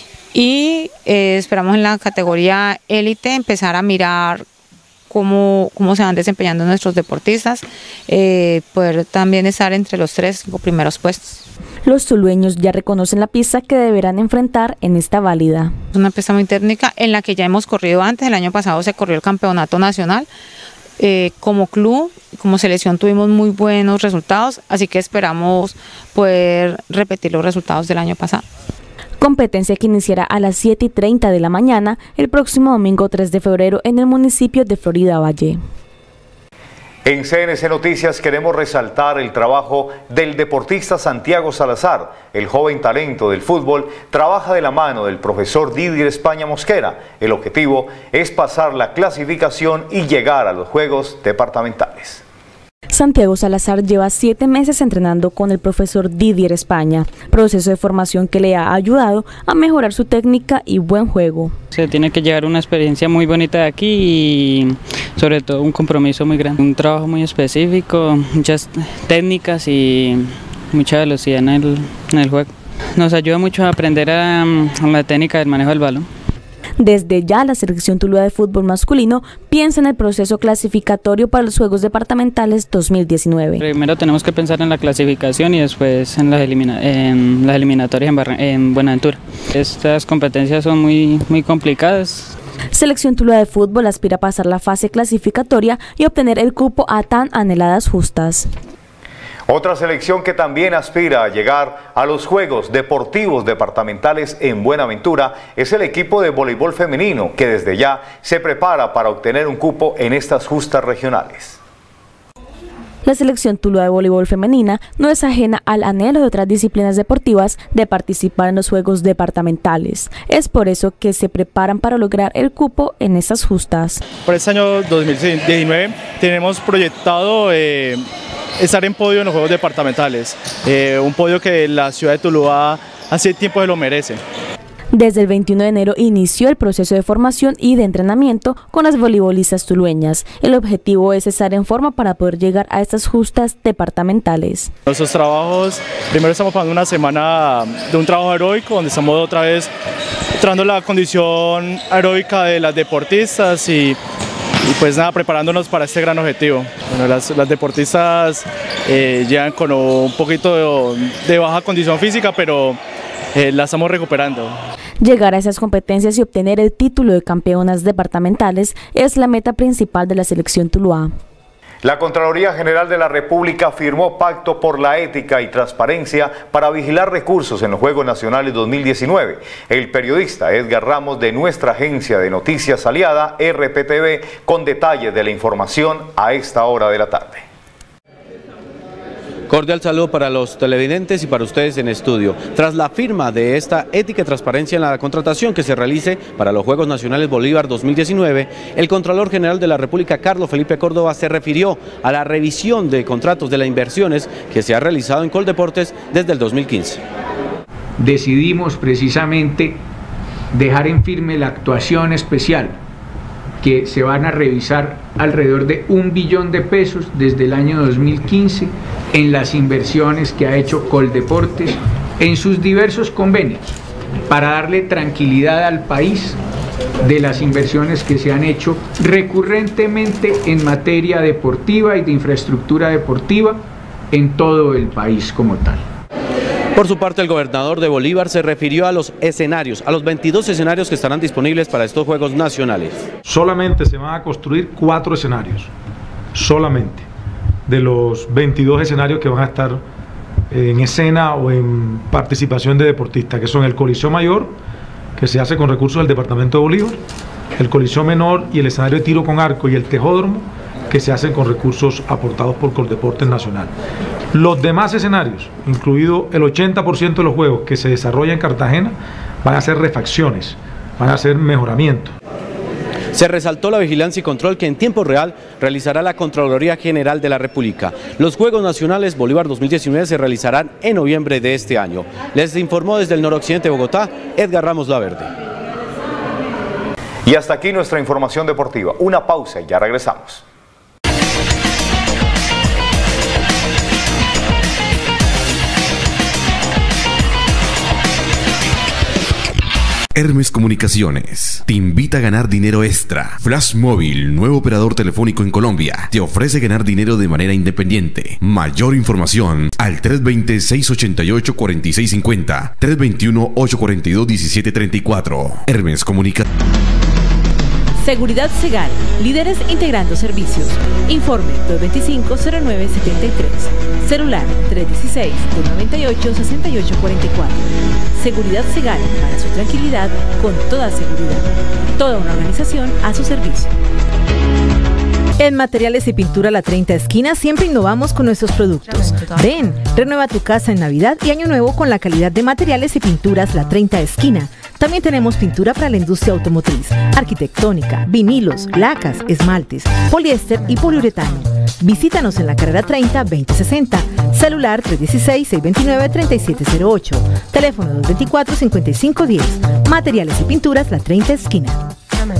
y eh, esperamos en la categoría élite empezar a mirar cómo, cómo se van desempeñando nuestros deportistas, eh, poder también estar entre los tres cinco primeros puestos. Los tulueños ya reconocen la pista que deberán enfrentar en esta válida. Es una pista muy técnica en la que ya hemos corrido antes. El año pasado se corrió el campeonato nacional. Eh, como club, como selección tuvimos muy buenos resultados, así que esperamos poder repetir los resultados del año pasado. Competencia que iniciará a las siete y treinta de la mañana el próximo domingo tres de febrero en el municipio de Florida Valle. En C N C Noticias queremos resaltar el trabajo del deportista Santiago Salazar. El joven talento del fútbol trabaja de la mano del profesor Didier España Mosquera. El objetivo es pasar la clasificación y llegar a los Juegos Departamentales. Santiago Salazar lleva siete meses entrenando con el profesor Didier España, proceso de formación que le ha ayudado a mejorar su técnica y buen juego. Se tiene que llevar una experiencia muy bonita de aquí y sobre todo un compromiso muy grande, un trabajo muy específico, muchas técnicas y mucha velocidad en el, en el juego. Nos ayuda mucho a aprender a, a la técnica del manejo del balón. Desde ya, la selección Tuluá de fútbol masculino piensa en el proceso clasificatorio para los Juegos Departamentales dos mil diecinueve. Primero tenemos que pensar en la clasificación y después en las, elimina en las eliminatorias en, Barra en Buenaventura. Estas competencias son muy, muy complicadas. Selección Tuluá de fútbol aspira a pasar la fase clasificatoria y obtener el cupo a tan anheladas justas. Otra selección que también aspira a llegar a los Juegos Deportivos Departamentales en Buenaventura es el equipo de voleibol femenino, que desde ya se prepara para obtener un cupo en estas justas regionales. La selección Tuluá de voleibol femenina no es ajena al anhelo de otras disciplinas deportivas de participar en los Juegos Departamentales. Es por eso que se preparan para lograr el cupo en estas justas. Para este año dos mil diecinueve tenemos proyectado eh, estar en podio en los Juegos Departamentales, eh, un podio que la ciudad de Tuluá hace tiempo se lo merece. Desde el veintiuno de enero inició el proceso de formación y de entrenamiento con las voleibolistas tulueñas. El objetivo es estar en forma para poder llegar a estas justas departamentales. Nuestros trabajos, primero estamos pasando una semana de un trabajo aeróbico, donde estamos otra vez entrando la condición aeróbica de las deportistas y, y pues nada, preparándonos para este gran objetivo. Bueno, las, las deportistas eh, llegan con un poquito de, de baja condición física, pero Eh, la estamos recuperando. Llegar a esas competencias y obtener el título de campeonas departamentales es la meta principal de la selección Tuluá. La Contraloría General de la República firmó pacto por la ética y transparencia para vigilar recursos en los Juegos Nacionales dos mil diecinueve. El periodista Edgar Ramos, de nuestra agencia de noticias aliada R P T V, con detalles de la información a esta hora de la tarde. Cordial saludo para los televidentes y para ustedes en estudio. Tras la firma de esta ética y transparencia en la contratación que se realice para los Juegos Nacionales Bolívar dos mil diecinueve, el Contralor General de la República, Carlos Felipe Córdoba, se refirió a la revisión de contratos de las inversiones que se ha realizado en Coldeportes desde el dos mil quince. Decidimos precisamente dejar en firme la actuación especial, que se van a revisar alrededor de un billón de pesos desde el año dos mil quince en las inversiones que ha hecho Coldeportes en sus diversos convenios, para darle tranquilidad al país de las inversiones que se han hecho recurrentemente en materia deportiva y de infraestructura deportiva en todo el país como tal. Por su parte, el gobernador de Bolívar se refirió a los escenarios, a los veintidós escenarios que estarán disponibles para estos Juegos Nacionales. Solamente se van a construir cuatro escenarios, solamente, de los veintidós escenarios que van a estar en escena o en participación de deportistas, que son el Coliseo Mayor, que se hace con recursos del departamento de Bolívar, el Coliseo Menor y el escenario de tiro con arco y el tejódromo, que se hacen con recursos aportados por Coldeportes Nacional. Los demás escenarios, incluido el ochenta por ciento de los juegos que se desarrollan en Cartagena, van a ser refacciones, van a ser mejoramientos. Se resaltó la vigilancia y control que en tiempo real realizará la Contraloría General de la República. Los Juegos Nacionales Bolívar dos mil diecinueve se realizarán en noviembre de este año. Les informó desde el noroccidente de Bogotá, Edgar Ramos Laverde. Y hasta aquí nuestra información deportiva. Una pausa y ya regresamos. Hermes Comunicaciones te invita a ganar dinero extra. Flash Móvil, nuevo operador telefónico en Colombia, te ofrece ganar dinero de manera independiente. Mayor información al tres dos cero, seis ocho ocho, cuatro seis cinco cero, tres dos uno, ocho cuatro dos, uno siete tres cuatro. Hermes Comunicaciones. Seguridad Segal, líderes integrando servicios. Informe dos dos cinco, cero nueve siete tres. Celular tres uno seis, dos nueve ocho, seis ocho cuatro cuatro. Seguridad Segal, para su tranquilidad, con toda seguridad. Toda una organización a su servicio. En Materiales y Pintura La treinta Esquina siempre innovamos con nuestros productos. Ven, renueva tu casa en Navidad y Año Nuevo con la calidad de Materiales y Pinturas La treinta Esquina. También tenemos pintura para la industria automotriz, arquitectónica, vinilos, lacas, esmaltes, poliéster y poliuretano. Visítanos en la carrera treinta, veinte sesenta, celular tres uno seis, seis dos nueve, tres siete cero ocho, teléfono dos dos cuatro, cinco cinco uno cero. Materiales y Pinturas La treinta Esquina.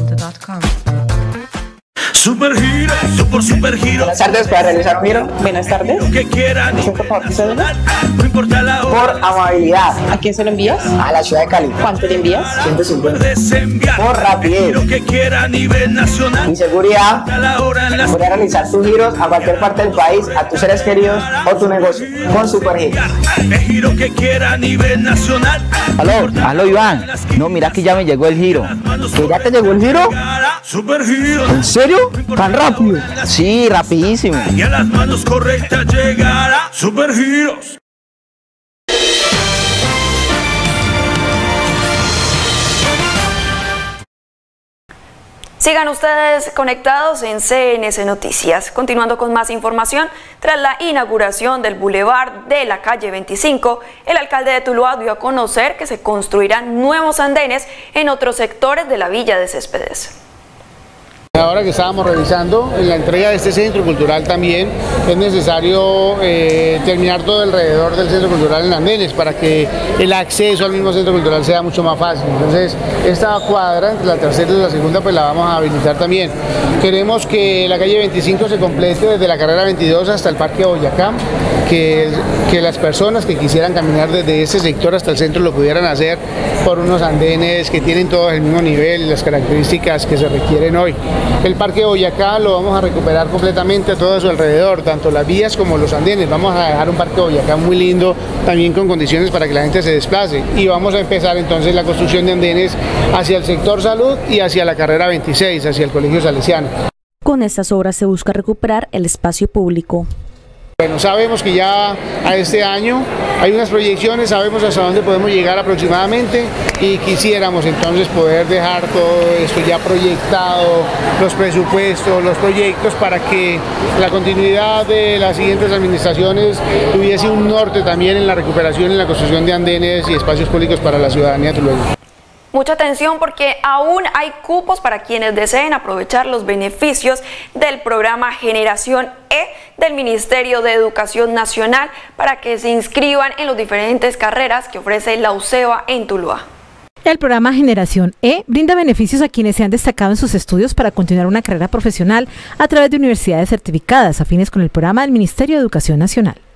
Super Giro, super super giro. Buenas tardes, ¿para realizar un giro? Buenas tardes. Lo que quieran. No importa la hora. Por amabilidad. ¿A quién se lo envías? A la ciudad de Cali. ¿Cuánto le envías? ciento cincuenta. Enviar. Por rapidez. Lo que quiera a nivel nacional. Y seguridad. Voy a realizar tus giros a cualquier parte del país, a tus seres queridos o tu negocio. Con Super Giro. El giro que quiera a nivel nacional. Aló, aló Iván. No, mira que ya me llegó el giro. ¿Que ya te llegó el giro? Super Giro. ¿En serio? ¿Tan rápido? Sí, rapidísimo. Y a las manos correctas llegará Super Giros. Sigan ustedes conectados en C N C Noticias. Continuando con más información, tras la inauguración del Boulevard de la calle veinticinco, el alcalde de Tuluá dio a conocer que se construirán nuevos andenes en otros sectores de la Villa de Céspedes. Ahora que estábamos revisando en la entrega de este centro cultural también es necesario eh, terminar todo alrededor del centro cultural en andenes para que el acceso al mismo centro cultural sea mucho más fácil. Entonces esta cuadra, entre la tercera y la segunda, pues la vamos a habilitar también. Queremos que la calle veinticinco se complete desde la carrera veintidós hasta el Parque Boyacá, que, que las personas que quisieran caminar desde ese sector hasta el centro lo pudieran hacer por unos andenes que tienen todos el mismo nivel y las características que se requieren hoy. El Parque Boyacá lo vamos a recuperar completamente a todo su alrededor, tanto las vías como los andenes. Vamos a dejar un Parque Boyacá muy lindo, también con condiciones para que la gente se desplace. Y vamos a empezar entonces la construcción de andenes hacia el sector salud y hacia la carrera veintiséis, hacia el Colegio Salesiano. Con estas obras se busca recuperar el espacio público. Bueno, sabemos que ya a este año hay unas proyecciones, sabemos hasta dónde podemos llegar aproximadamente y quisiéramos entonces poder dejar todo esto ya proyectado, los presupuestos, los proyectos, para que la continuidad de las siguientes administraciones tuviese un norte también en la recuperación y en la construcción de andenes y espacios públicos para la ciudadanía tulueña. Mucha atención porque aún hay cupos para quienes deseen aprovechar los beneficios del programa Generación E del Ministerio de Educación Nacional para que se inscriban en las diferentes carreras que ofrece la UCEBA en Tuluá. El programa Generación E brinda beneficios a quienes se han destacado en sus estudios para continuar una carrera profesional a través de universidades certificadas afines con el programa del Ministerio de Educación Nacional.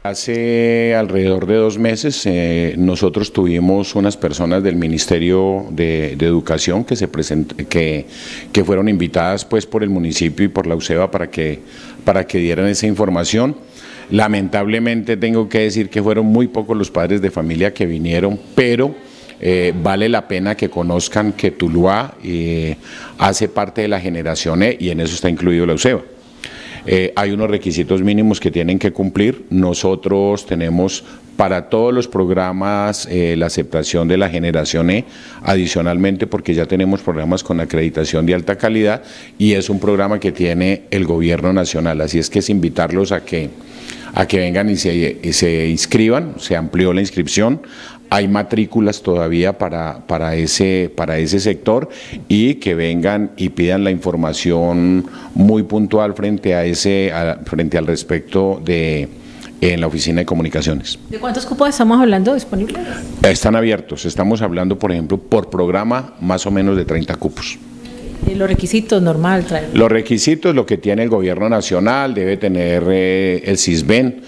Hace alrededor de dos meses eh, nosotros tuvimos unas personas del Ministerio de, de Educación que, se present, que, que fueron invitadas pues, por el municipio y por la UCEBA para que, para que dieran esa información. Lamentablemente tengo que decir que fueron muy pocos los padres de familia que vinieron, pero eh, vale la pena que conozcan que Tuluá eh, hace parte de la generación E y en eso está incluido la UCEBA. Eh, hay unos requisitos mínimos que tienen que cumplir. Nosotros tenemos para todos los programas eh, la aceptación de la generación E, adicionalmente porque ya tenemos programas con acreditación de alta calidad y es un programa que tiene el gobierno nacional, así es que es invitarlos a que, a que vengan y se, y se inscriban. Se amplió la inscripción. Hay matrículas todavía para, para, ese, para ese sector y que vengan y pidan la información muy puntual frente, a ese, a, frente al respecto de en la oficina de comunicaciones. ¿De cuántos cupos estamos hablando disponibles? Están abiertos, estamos hablando por ejemplo por programa más o menos de treinta cupos. Los requisitos normal traen. Los requisitos, lo que tiene el gobierno nacional, debe tener eh, el CISBEN,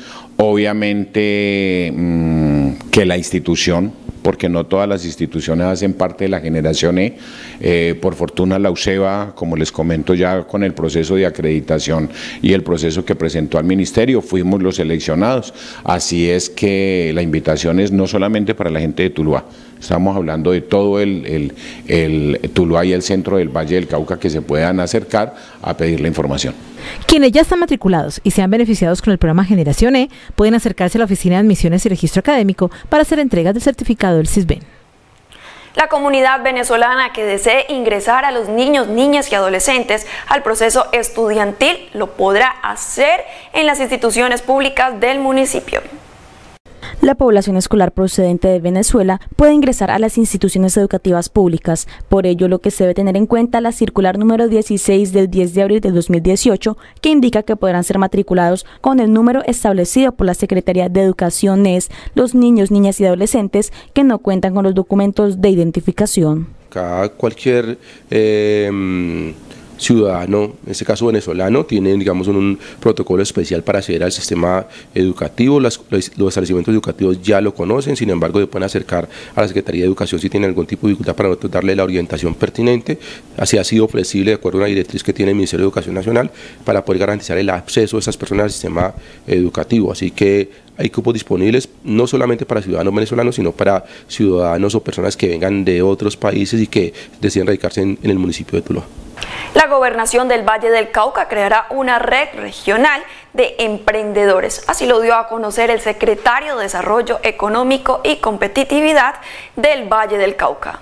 obviamente mmm, que la institución, porque no todas las instituciones hacen parte de la generación E, eh, por fortuna la UCEBA, como les comento ya con el proceso de acreditación y el proceso que presentó al ministerio, fuimos los seleccionados, así es que la invitación es no solamente para la gente de Tuluá, estamos hablando de todo el, el, el Tuluá y el centro del Valle del Cauca que se puedan acercar a pedir la información. Quienes ya están matriculados y sean beneficiados con el programa Generación E pueden acercarse a la Oficina de Admisiones y Registro Académico para hacer entregas del certificado del CISBEN. La comunidad venezolana que desee ingresar a los niños, niñas y adolescentes al proceso estudiantil lo podrá hacer en las instituciones públicas del municipio. La población escolar procedente de Venezuela puede ingresar a las instituciones educativas públicas. Por ello, lo que se debe tener en cuenta la circular número dieciséis del diez de abril del dos mil dieciocho, que indica que podrán ser matriculados con el número establecido por la Secretaría de Educación es los niños, niñas y adolescentes que no cuentan con los documentos de identificación. Cada cualquier eh, ciudadano, en este caso venezolano, tiene digamos un, un protocolo especial para acceder al sistema educativo. Las, los, los establecimientos educativos ya lo conocen, sin embargo se pueden acercar a la Secretaría de Educación si tienen algún tipo de dificultad para nosotros darle la orientación pertinente. Así ha sido flexible de acuerdo a una directriz que tiene el Ministerio de Educación Nacional para poder garantizar el acceso de esas personas al sistema educativo. Así que hay cupos disponibles no solamente para ciudadanos venezolanos, sino para ciudadanos o personas que vengan de otros países y que deciden radicarse en, en el municipio de Tuluá. La Gobernación del Valle del Cauca creará una red regional de emprendedores. Así lo dio a conocer el secretario de Desarrollo Económico y Competitividad del Valle del Cauca.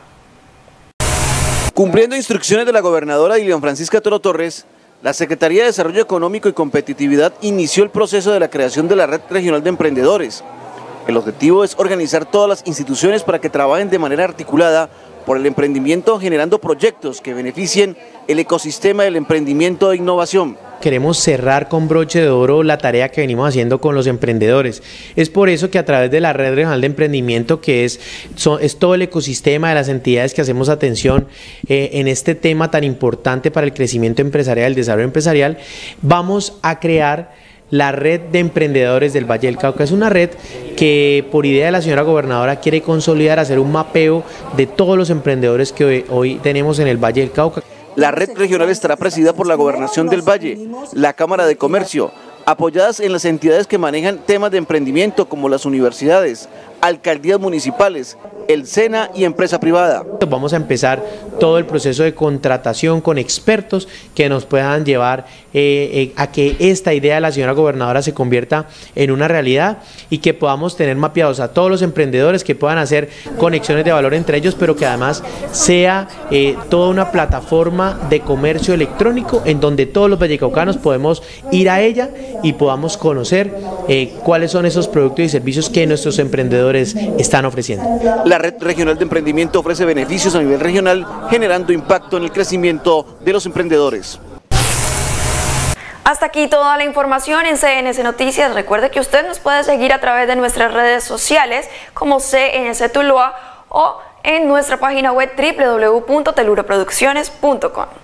Cumpliendo instrucciones de la gobernadora Dilian Francisca Toro Torres, la Secretaría de Desarrollo Económico y Competitividad inició el proceso de la creación de la Red Regional de Emprendedores. El objetivo es organizar todas las instituciones para que trabajen de manera articulada por el emprendimiento, generando proyectos que beneficien el ecosistema del emprendimiento e innovación. Queremos cerrar con broche de oro la tarea que venimos haciendo con los emprendedores. Es por eso que a través de la Red Regional de Emprendimiento, que es, son, es todo el ecosistema de las entidades que hacemos atención eh, en este tema tan importante para el crecimiento empresarial, el desarrollo empresarial, vamos a crear la Red de Emprendedores del Valle del Cauca. Es una red que por idea de la señora gobernadora quiere consolidar, hacer un mapeo de todos los emprendedores que hoy, hoy tenemos en el Valle del Cauca. La red regional estará presidida por la Gobernación del Valle, la Cámara de Comercio, apoyadas en las entidades que manejan temas de emprendimiento como las universidades, alcaldías municipales, el SENA y empresa privada. Vamos a empezar todo el proceso de contratación con expertos que nos puedan llevar eh, eh, a que esta idea de la señora gobernadora se convierta en una realidad y que podamos tener mapeados a todos los emprendedores, que puedan hacer conexiones de valor entre ellos, pero que además sea eh, toda una plataforma de comercio electrónico en donde todos los vallecaucanos podemos ir a ella y podamos conocer eh, cuáles son esos productos y servicios que nuestros emprendedores están ofreciendo. La Red Regional de Emprendimiento ofrece beneficios a nivel regional, generando impacto en el crecimiento de los emprendedores. Hasta aquí toda la información en C N S Noticias. Recuerde que usted nos puede seguir a través de nuestras redes sociales como C N S Tuluá o en nuestra página web doble u doble u doble u punto teluraproducciones punto com.